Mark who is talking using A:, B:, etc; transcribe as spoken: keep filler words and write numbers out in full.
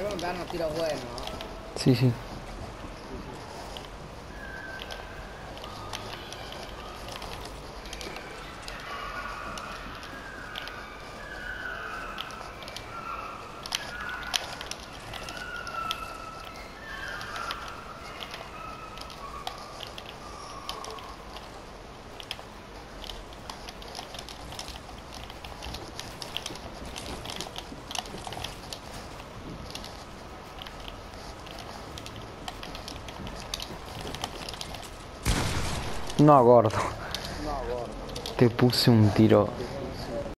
A: Tenemos que pegarnos tiros buenos, ¿no?
B: Sí, sí. No, gordo.
A: No, gordo.
B: Te puse un tiro.